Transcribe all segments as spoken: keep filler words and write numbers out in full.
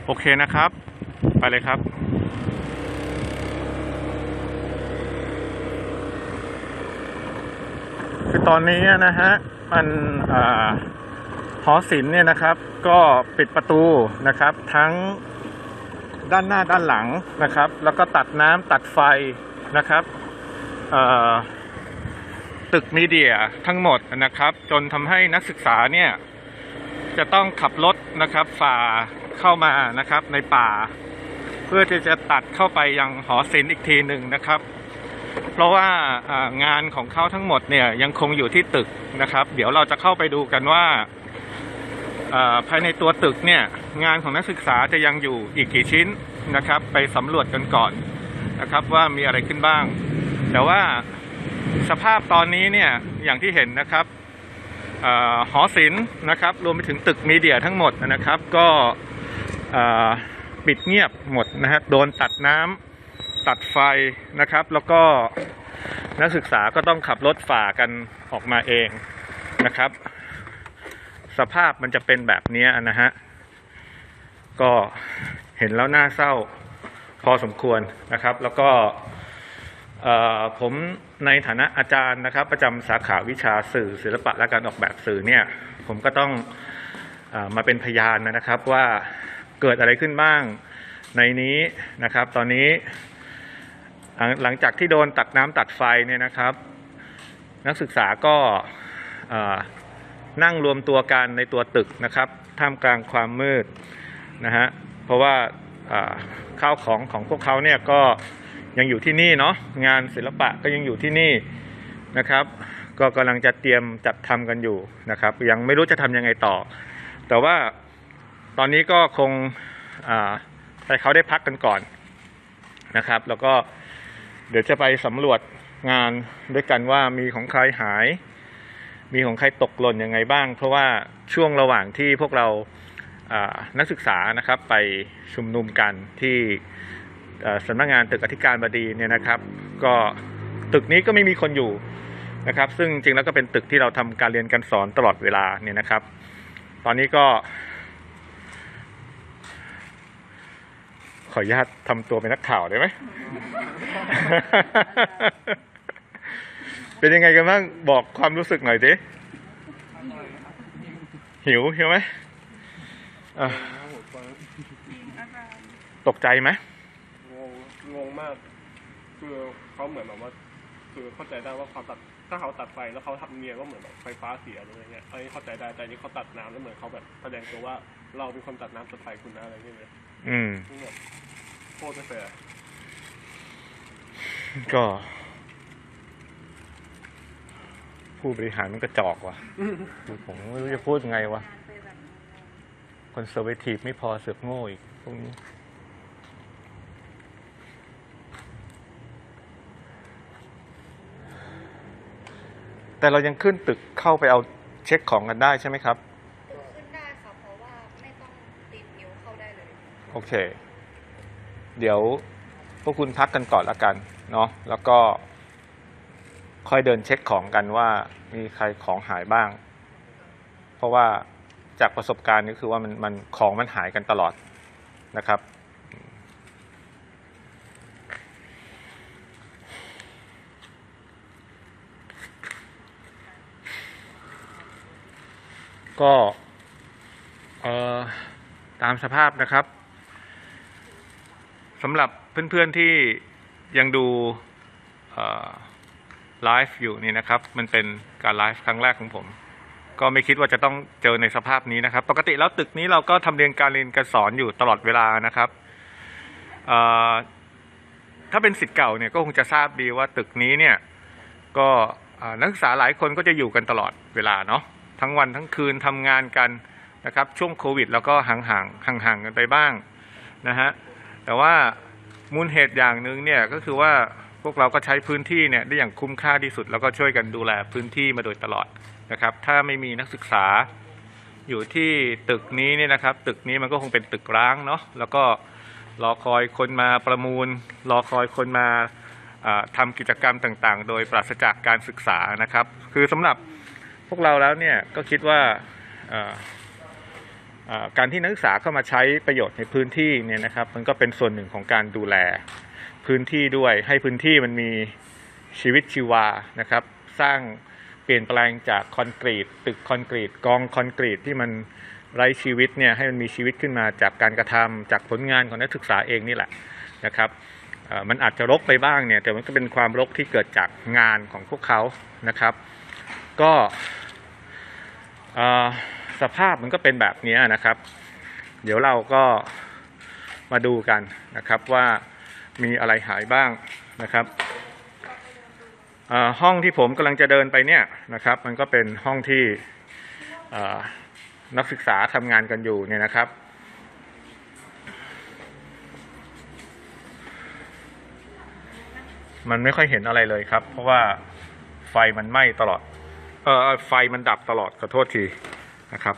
โอเคนะครับไปเลยครับคือตอนนี้นะฮะมันหอศิลป์เนี่ยนะครับก็ปิดประตูนะครับทั้งด้านหน้าด้านหลังนะครับแล้วก็ตัดน้ำตัดไฟนะครับตึกมีเดียทั้งหมดนะครับจนทำให้นักศึกษาเนี่ยจะต้องขับรถนะครับฝ่าเข้ามานะครับในป่าเพื่อที่จะตัดเข้าไปยังหอศิลป์อีกทีหนึ่งนะครับเพราะว่างานของเขาทั้งหมดเนี่ยยังคงอยู่ที่ตึกนะครับเดี๋ยวเราจะเข้าไปดูกันว่าภายในตัวตึกเนี่ยงานของนักศึกษาจะยังอยู่อีกกี่ชิ้นนะครับไปสำรวจกันก่อนนะครับว่ามีอะไรขึ้นบ้างแต่ว่าสภาพตอนนี้เนี่ยอย่างที่เห็นนะครับหอศิลป์นะครับรวมไปถึงตึกมีเดียทั้งหมดนะครับก็ปิดเงียบหมดนะฮะโดนตัดน้ำตัดไฟนะครับแล้วก็นักศึกษาก็ต้องขับรถฝ่ากันออกมาเองนะครับสภาพมันจะเป็นแบบนี้นะฮะก็เห็นแล้วน่าเศร้าพอสมควรนะครับแล้วก็ผมในฐานะอาจารย์นะครับประจำสาขาวิชาสื่อศิลปะและการออกแบบสื่อเนี่ยผมก็ต้องมาเป็นพยานนะครับว่าเกิดอะไรขึ้นบ้างในนี้นะครับตอนนี้หลังจากที่โดนตัดน้ำตัดไฟเนี่ยนะครับนักศึกษาก็นั่งรวมตัวกันในตัวตึกนะครับท่ามกลางความมืดนะฮะเพราะว่าข้าวของของพวกเขาเนี่ยก็ยังอยู่ที่นี่เนาะงานศิลปะก็ยังอยู่ที่นี่นะครับก็กำลังจะเตรียมจัดทำกันอยู่นะครับยังไม่รู้จะทำยังไงต่อแต่ว่าตอนนี้ก็คงให้เขาได้พักกันก่อนนะครับแล้วก็เดี๋ยวจะไปสำรวจงานด้วยกันว่ามีของใครหายมีของใครตกหล่นยังไงบ้างเพราะว่าช่วงระหว่างที่พวกเรานักศึกษานะครับไปชุมนุมกันที่สำนักงานตึกอธิการบดีเนี่ยนะครับก็ตึกนี้ก็ไม่มีคนอยู่นะครับซึ่งจริงแล้วก็เป็นตึกที่เราทำการเรียนการสอนตลอดเวลาเนี่ยนะครับตอนนี้ก็ขออนุญาตทำตัวเป็นนักข่าวได้ไหม เป็นยังไงกันบ้างบอกความรู้สึกหน่อยดิหิวใช่ไหมตกใจไหมงงงงมากคือเขาเหมือนแบบว่าคือเข้าใจได้ว่าเขาตัดถ้าเขาตัดไฟแล้วเขาทำเนียนว่าเหมือนแบบไฟฟ้าเสียอะไรเงี้ยอันนี้เข้าใจได้แต่นี้เขาตัดน้ำแล้วเหมือนเขาแบบแสดงตัวว่าเราเป็นคนตัดน้ำตัดไฟคุณนะอะไรเงี้ยอืมโคตรไม่แฟร์ก็ผู้บริหารมันก็จอกว่ะผมไม่รู้จะพูดไงวะคอนเซอร์เวทีฟไม่พอเสือกโง่อีกพวกนี้แต่เรายังขึ้นตึกเข้าไปเอาเช็คของกันได้ใช่ไหมครับขึ้นได้ค่ะเพราะว่าไม่ต้องติดนิ้วเข้าได้เลยโอเคเดี๋ยวพวกคุณพักกันก่อนละกันเนาะแล้วก็ค่อยเดินเช็คของกันว่ามีใครของหายบ้างเพราะว่าจากประสบการณ์นี่คือว่ามันมันของมันหายกันตลอดนะครับก็ตามสภาพนะครับสำหรับเพื่อนๆที่ยังดูไลฟ์อยู่นี่นะครับมันเป็นการไลฟ์ครั้งแรกของผมก็ไม่คิดว่าจะต้องเจอในสภาพนี้นะครับปกติแล้วตึกนี้เราก็ทำเรียนการเรียนการสอนอยู่ตลอดเวลานะครับถ้าเป็นศิษย์เก่าเนี่ยก็คงจะทราบดีว่าตึกนี้เนี่ยก็นักศึกษาหลายคนก็จะอยู่กันตลอดเวลาเนาะทั้งวันทั้งคืนทำงานกันนะครับช่วงโควิดแล้วก็ห่างห่างห่างห่างกันไปบ้างนะฮะแต่ว่ามูลเหตุอย่างหนึ่งเนี่ยก็คือว่าพวกเราก็ใช้พื้นที่เนี่ยได้อย่างคุ้มค่าที่สุดแล้วก็ช่วยกันดูแลพื้นที่มาโดยตลอดนะครับถ้าไม่มีนักศึกษาอยู่ที่ตึกนี้เนี่ยนะครับตึกนี้มันก็คงเป็นตึกร้างเนาะแล้วก็รอคอยคนมาประมูลรอคอยคนมาทำกิจกรรมต่างๆโดยปราศจากการศึกษานะครับคือสำหรับพวกเราแล้วเนี่ยก็คิดว่าการที่นักศึกษาเข้ามาใช้ประโยชน์ในพื้นที่เนี่ยนะครับมันก็เป็นส่วนหนึ่งของการดูแลพื้นที่ด้วยให้พื้นที่มันมีชีวิตชีวานะครับสร้างเปลี่ยนแปลงจากคอนกรีตตึกคอนกรีตกองคอนกรีตที่มันไร้ชีวิตเนี่ยให้มันมีชีวิตขึ้นมาจากการกระทำจากผลงานของนักศึกษาเองนี่แหละนะครับมันอาจจะรกไปบ้างเนี่ยแต่มันก็เป็นความรกที่เกิดจากงานของพวกเขานะครับก็สภาพมันก็เป็นแบบนี้นะครับเดี๋ยวเราก็มาดูกันนะครับว่ามีอะไรหายบ้างนะครับห้องที่ผมกำลังจะเดินไปเนี่ยนะครับมันก็เป็นห้องที่นักศึกษาทำงานกันอยู่เนี่ยนะครับมันไม่ค่อยเห็นอะไรเลยครับเพราะว่าไฟมันไหม้ตลอดเออไฟมันดับตลอดขอโทษทีนะครับ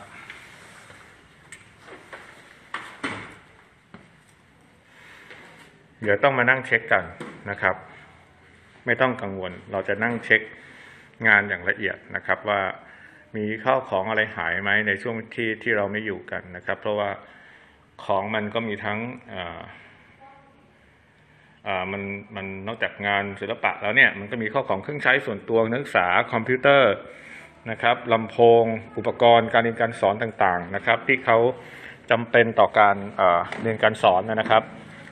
เดี๋ยวต้องมานั่งเช็คกันนะครับไม่ต้องกังวลเราจะนั่งเช็คงานอย่างละเอียดนะครับว่ามีข้าวของอะไรหายไหมในช่วงที่ที่เราไม่อยู่กันนะครับเพราะว่าของมันก็มีทั้งอ่าอ่ามันมันนอกจากงานศิลปะแล้วเนี่ยมันก็มีข้าวของเครื่องใช้ส่วนตัวนักศึกษาคอมพิวเตอร์นะครับลำโพงอุปกรณ์การเรียนการสอนต่างๆนะครับที่เขาจำเป็นต่อการเรียนการสอนนะครับ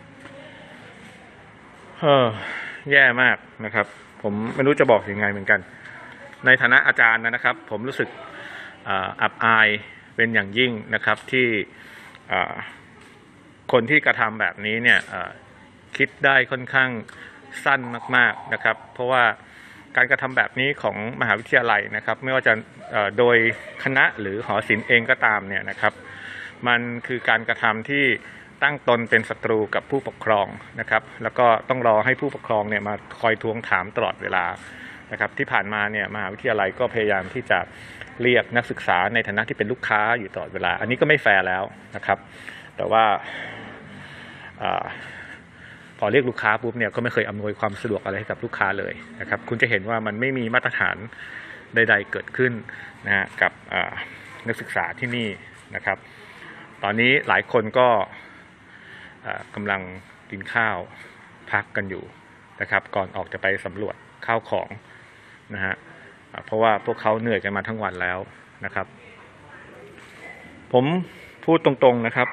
เออแย่มากนะครับผมไม่รู้จะบอกยังไงเหมือนกันในฐานะอาจารย์นะครับผมรู้สึกอับอายเป็นอย่างยิ่งนะครับที่คนที่กระทำแบบนี้เนี่ยคิดได้ค่อนข้างสั้นมากๆนะครับเพราะว่าการกระทำแบบนี้ของมหาวิทยาลัยนะครับไม่ว่าจะโดยคณะหรือหอศิลป์เองก็ตามเนี่ยนะครับมันคือการกระทำที่ตั้งตนเป็นศัตรูกับผู้ปกครองนะครับแล้วก็ต้องรอให้ผู้ปกครองเนี่ยมาคอยทวงถามตลอดเวลานะครับที่ผ่านมาเนี่ยมหาวิทยาลัยก็พยายามที่จะเรียกนักศึกษาในฐานะที่เป็นลูกค้าอยู่ตลอดเวลาอันนี้ก็ไม่แฟร์แล้วนะครับแต่ว่าพอเรียกลูกค้าปุ๊บเนี่ยก็ไม่เคยอำนวยความสะดวกอะไรให้กับลูกค้าเลยนะครับคุณจะเห็นว่ามันไม่มีมาตรฐานใดๆเกิดขึ้นนะฮะกับนักศึกษาที่นี่นะครับตอนนี้หลายคนก็กำลังกินข้าวพักกันอยู่นะครับก่อนออกจะไปสำรวจข้าวของนะฮะเพราะว่าพวกเขาเหนื่อยกันมาทั้งวันแล้วนะครับผมพูดตรงๆนะครับ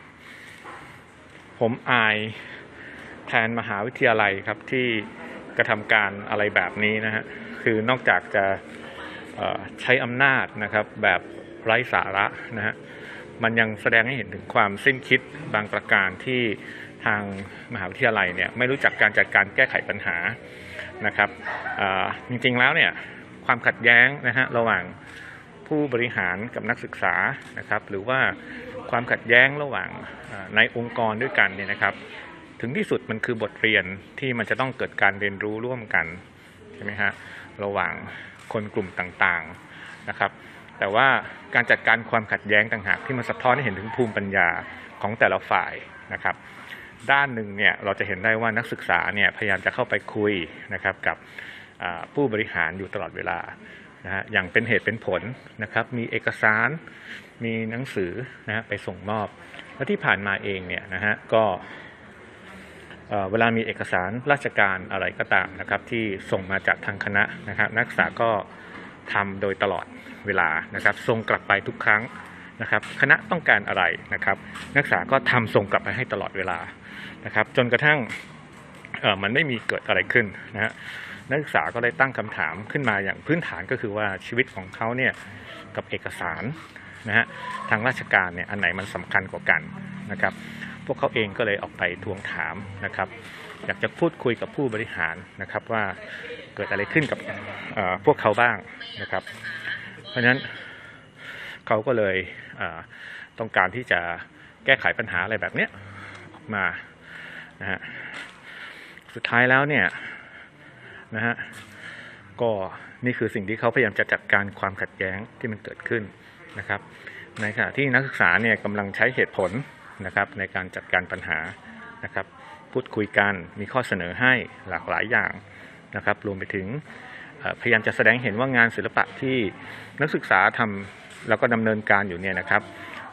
ผมอายแทนมหาวิทยาลัยครับที่กระทำการอะไรแบบนี้นะฮะคือนอกจากจะใช้อำนาจนะครับแบบไร้สาระนะฮะมันยังแสดงให้เห็นถึงความสิ้นคิดบางประการที่ทางมหาวิทยาลัยเนี่ยไม่รู้จักการจัดการแก้ไขปัญหานะครับจริงๆแล้วเนี่ยความขัดแย้งนะฮะระหว่างผู้บริหารกับนักศึกษานะครับหรือว่าความขัดแย้งระหว่างในองค์กรด้วยกันเนี่ยนะครับถึงที่สุดมันคือบทเรียนที่มันจะต้องเกิดการเรียนรู้ร่วมกันใช่ไหมฮะระหว่างคนกลุ่มต่างๆนะครับแต่ว่าการจัดการความขัดแย้งต่างหากที่มันสะท้อนให้เห็นถึงภูมิปัญญาของแต่ละฝ่ายนะครับด้านหนึ่งเนี่ยเราจะเห็นได้ว่านักศึกษาเนี่ยพยายามจะเข้าไปคุยนะครับกับผู้บริหารอยู่ตลอดเวลานะฮะอย่างเป็นเหตุเป็นผลนะครับมีเอกสารมีหนังสือนะฮะไปส่งมอบและที่ผ่านมาเองเนี่ยนะฮะก็เวลามีเอกสารราชการอะไรก็ตามนะครับที่ส่งมาจากทางคณะนะครับนักศึกษาก็ทำโดยตลอดเวลานะครับส่งกลับไปทุกครั้งนะครับคณะต้องการอะไรนะครับนักศึกษาก็ทำส่งกลับไปให้ตลอดเวลานะครับจนกระทั่งเอ่อมันไม่มีเกิดอะไรขึ้นนะฮะนักศึกษาก็ได้ตั้งคำถามขึ้นมาอย่างพื้นฐานก็คือว่าชีวิตของเขาเนี่ยกับเอกสารนะฮะทางราชการเนี่ยอันไหนมันสำคัญกว่ากันนะครับพวกเขาเองก็เลยออกไปทวงถามนะครับอยากจะพูดคุยกับผู้บริหารนะครับว่าเกิดอะไรขึ้นกับพวกเขาบ้างนะครับเพราะฉะนั้นเขาก็เลยต้องการที่จะแก้ไขปัญหาอะไรแบบนี้ออกมานะฮะสุดท้ายแล้วเนี่ยนะฮะก็นี่คือสิ่งที่เขาพยายามจะจัดการความขัดแย้งที่มันเกิดขึ้นนะครับในขณะที่นักศึกษาเนี่ยกำลังใช้เหตุผลนะครับในการจัดการปัญหานะครับพูดคุยกันมีข้อเสนอให้หลากหลายอย่างนะครับรวมไปถึงพยายามจะแสดงเห็นว่างานศิลปะที่นักศึกษาทำแล้วก็ดำเนินการอยู่เนี่ยนะครับ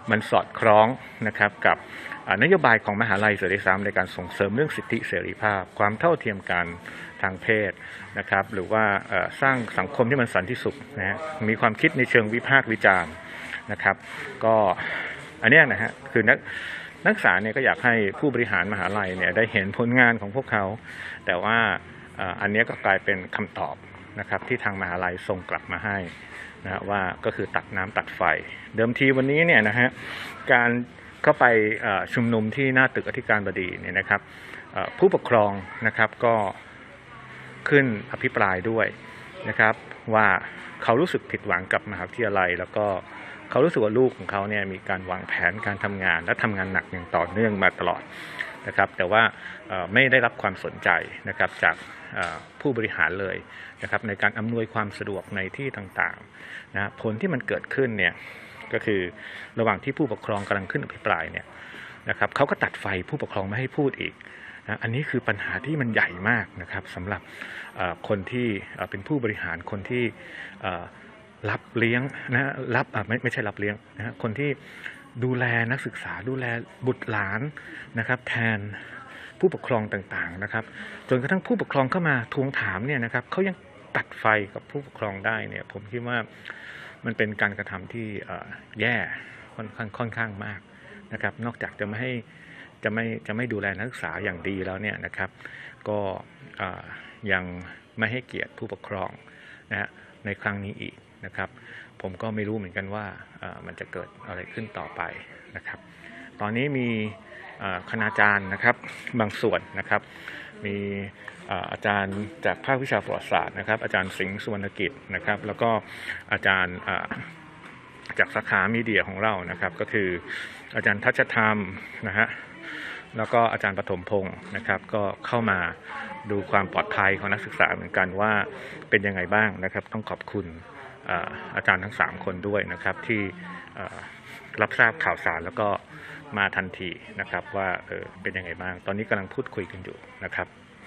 มันสอดคล้องนะครับกับนโยบายของมหาลัยเสรีสามในการส่งเสริมเรื่องสิทธิเสรีภาพความเท่าเทียมกันทางเพศนะครับหรือว่าสร้างสังคมที่มันสันติสุขนะฮะมีความคิดในเชิงวิพากษ์วิจารณ์นะครับก็อันนี้นะฮะคือนักนักศึกษาเนี่ยก็อยากให้ผู้บริหารมหาลัยเนี่ยได้เห็นผลงานของพวกเขาแต่ว่าอันนี้ก็กลายเป็นคำตอบนะครับที่ทางมหาลัยส่งกลับมาให้นะว่าก็คือตัดน้ำตัดไฟเดิมทีวันนี้เนี่ยนะฮะการเข้าไปชุมนุมที่หน้าตึกอธิการบดีเนี่ยนะครับผู้ปกครองนะครับก็ขึ้นอภิปรายด้วยนะครับว่าเขารู้สึกผิดหวังกับมหาวิทยาลัยแล้วก็เขารู้สึกว่าลูกของเขาเนี่ยมีการวางแผนการทำงานและทำงานหนักอย่างต่อเนื่องมาตลอดนะครับแต่ว่าไม่ได้รับความสนใจนะครับจากผู้บริหารเลยนะครับในการอำนวยความสะดวกในที่ต่างๆนะผลที่มันเกิดขึ้นเนี่ยก็คือระหว่างที่ผู้ปกครองกำลังขึ้นอภิปรายเนี่ยนะครับเขาก็ตัดไฟผู้ปกครองไม่ให้พูดอีกนะอันนี้คือปัญหาที่มันใหญ่มากนะครับสำหรับคนที่เป็นผู้บริหารคนที่รับเลี้ยงนะรับไม่ไม่ใช่รับเลี้ยงนะคนที่ดูแลนักศึกษาดูแลบุตรหลานนะครับแทนผู้ปกครองต่างๆนะครับจนกระทั่งผู้ปกครองเข้ามาทวงถามเนี่ยนะครับเขายังตัดไฟกับผู้ปกครองได้เนี่ยผมคิดว่ามันเป็นการกระทำที่แย่ค่อนข้างค่อนข้างมากนะครับนอกจากจะไม่ให้จะไม่จะไม่ดูแลนักศึกษาอย่างดีแล้วเนี่ยนะครับก็ยังไม่ให้เกียรติผู้ปกครองนะฮะในครั้งนี้อีกนะครับผมก็ไม่รู้เหมือนกันว่ามันจะเกิดอะไรขึ้นต่อไปนะครับตอนนี้มีคณาจารย์นะครับบางส่วนนะครับมีอาจารย์จากภาควิชาประวัติศาสตร์นะครับอาจารย์สิงห์สุวรรณกิจนะครับแล้วก็อาจารย์จากสาขามีเดียของเรานะครับก็คืออาจารย์ทัชธรรมนะฮะแล้วก็อาจารย์ปฐมพงศ์นะครับก็เข้ามาดูความปลอดภัยของนักศึกษาเหมือนกันว่าเป็นยังไงบ้างนะครับต้องขอบคุณอาจารย์ทั้งสามคนด้วยนะครับที่รับทราบข่าวสารแล้วก็มาทันทีนะครับว่าเออเป็นยังไงบ้างตอนนี้กำลังพูดคุยกันอยู่นะครับ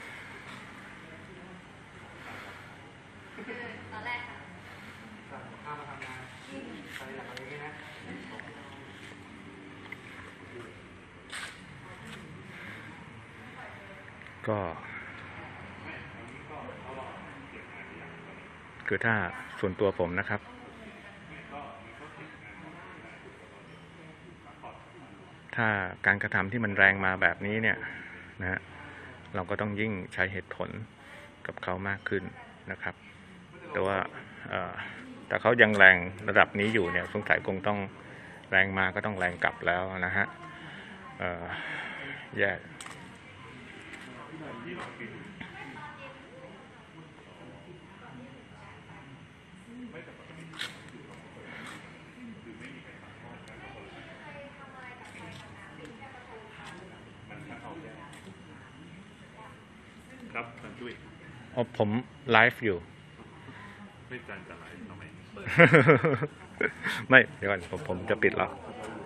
ก็คือถ้าส่วนตัวผมนะครับถ้าการกระทำที่มันแรงมาแบบนี้เนี่ยนะฮะเราก็ต้องยิ่งใช้เหตุผลกับเขามากขึ้นนะครับแต่ว่าแต่เขายังแรงระดับนี้อยู่เนี่ยสงสัยคงต้องแรงมาก็ต้องแรงกลับแล้วนะฮะแย่ครับท่านจุ้ยอ๋อผมไลฟ์อยู่ไม่จันจะไลฟ์ทำไมไม่เดี๋ยวก่อนผมผมจะปิดแล้วค